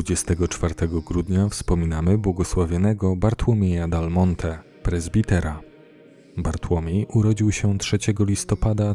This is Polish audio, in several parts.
24 grudnia wspominamy błogosławionego Bartłomieja dal Monte, prezbitera. Bartłomiej urodził się 3 listopada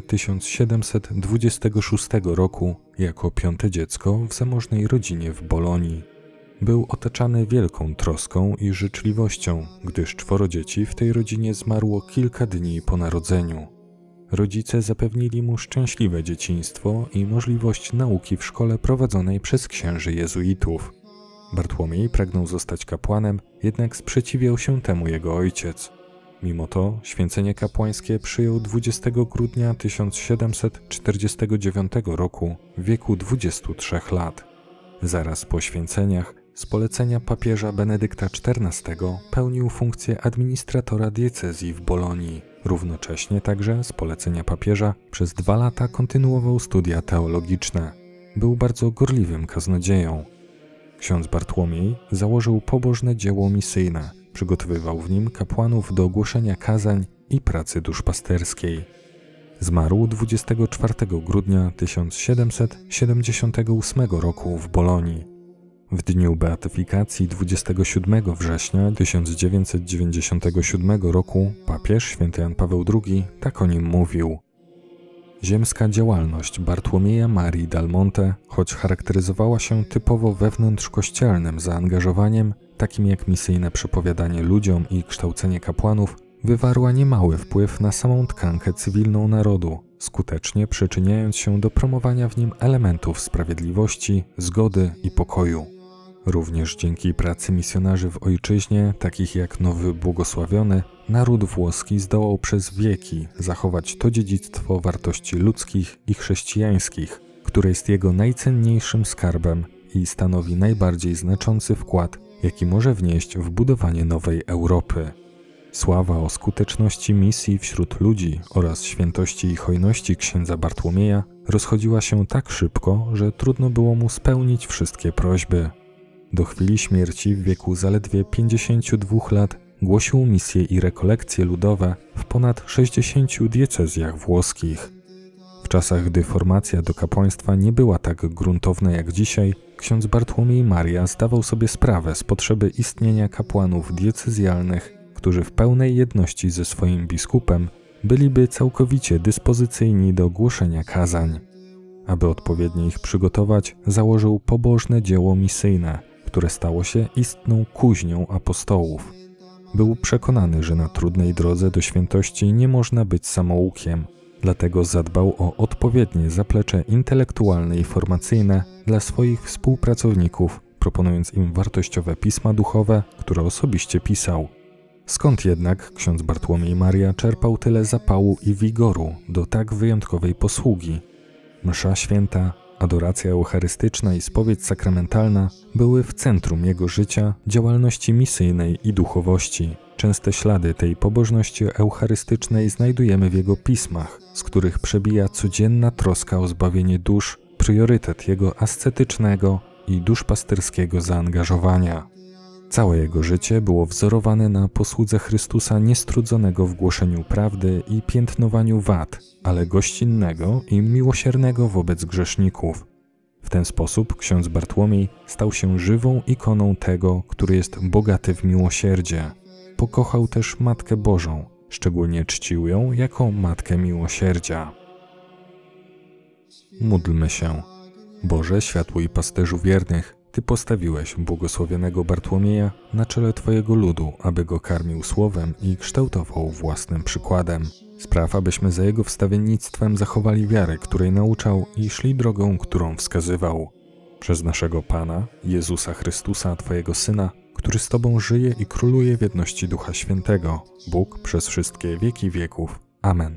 1726 roku jako 5. dziecko w zamożnej rodzinie w Bolonii. Był otaczany wielką troską i życzliwością, gdyż 4 dzieci w tej rodzinie zmarło kilka dni po narodzeniu. Rodzice zapewnili mu szczęśliwe dzieciństwo i możliwość nauki w szkole prowadzonej przez księży jezuitów. Bartłomiej pragnął zostać kapłanem, jednak sprzeciwiał się temu jego ojciec. Mimo to święcenie kapłańskie przyjął 20 grudnia 1749 roku w wieku 23 lat. Zaraz po święceniach z polecenia papieża Benedykta XIV pełnił funkcję administratora diecezji w Bolonii. Równocześnie także z polecenia papieża przez 2 lata kontynuował studia teologiczne. Był bardzo gorliwym kaznodzieją. Ksiądz Bartłomiej założył pobożne dzieło misyjne, przygotowywał w nim kapłanów do głoszenia kazań i pracy duszpasterskiej. Zmarł 24 grudnia 1778 roku w Bolonii. W dniu beatyfikacji 27 września 1997 roku papież święty Jan Paweł II tak o nim mówił. Ziemska działalność Bartłomieja Marii dal Monte, choć charakteryzowała się typowo wewnątrzkościelnym zaangażowaniem, takim jak misyjne przepowiadanie ludziom i kształcenie kapłanów, wywarła niemały wpływ na samą tkankę cywilną narodu, skutecznie przyczyniając się do promowania w nim elementów sprawiedliwości, zgody i pokoju. Również dzięki pracy misjonarzy w ojczyźnie, takich jak Nowy Błogosławiony, naród włoski zdołał przez wieki zachować to dziedzictwo wartości ludzkich i chrześcijańskich, które jest jego najcenniejszym skarbem i stanowi najbardziej znaczący wkład, jaki może wnieść w budowanie nowej Europy. Sława o skuteczności misji wśród ludzi oraz świętości i hojności księdza Bartłomieja rozchodziła się tak szybko, że trudno było mu spełnić wszystkie prośby. Do chwili śmierci w wieku zaledwie 52 lat głosił misje i rekolekcje ludowe w ponad 60 diecezjach włoskich. W czasach, gdy formacja do kapłaństwa nie była tak gruntowna jak dzisiaj, ksiądz Bartłomiej Maria zdawał sobie sprawę z potrzeby istnienia kapłanów diecezjalnych, którzy w pełnej jedności ze swoim biskupem byliby całkowicie dyspozycyjni do głoszenia kazań. Aby odpowiednio ich przygotować, założył pobożne dzieło misyjne, które stało się istną kuźnią apostołów. Był przekonany, że na trudnej drodze do świętości nie można być samoukiem, dlatego zadbał o odpowiednie zaplecze intelektualne i formacyjne dla swoich współpracowników, proponując im wartościowe pisma duchowe, które osobiście pisał. Skąd jednak ksiądz Bartłomiej Maria czerpał tyle zapału i wigoru do tak wyjątkowej posługi? Msza święta, adoracja eucharystyczna i spowiedź sakramentalna były w centrum jego życia, działalności misyjnej i duchowości. Częste ślady tej pobożności eucharystycznej znajdujemy w jego pismach, z których przebija codzienna troska o zbawienie dusz, priorytet jego ascetycznego i duszpasterskiego zaangażowania. Całe jego życie było wzorowane na posłudze Chrystusa niestrudzonego w głoszeniu prawdy i piętnowaniu wad, ale gościnnego i miłosiernego wobec grzeszników. W ten sposób ksiądz Bartłomiej stał się żywą ikoną tego, który jest bogaty w miłosierdzie. Pokochał też Matkę Bożą, szczególnie czcił ją jako Matkę Miłosierdzia. Módlmy się. Boże, światło i pasterzu wiernych, Ty postawiłeś błogosławionego Bartłomieja na czele Twojego ludu, aby go karmił słowem i kształtował własnym przykładem. Spraw, abyśmy za jego wstawiennictwem zachowali wiarę, której nauczał i szli drogą, którą wskazywał. Przez naszego Pana, Jezusa Chrystusa, Twojego Syna, który z Tobą żyje i króluje w jedności Ducha Świętego, Bóg przez wszystkie wieki wieków. Amen.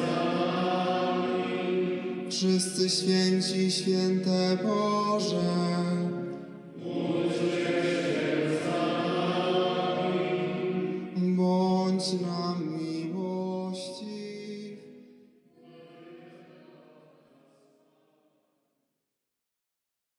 Wszyscy święci, święte Boże.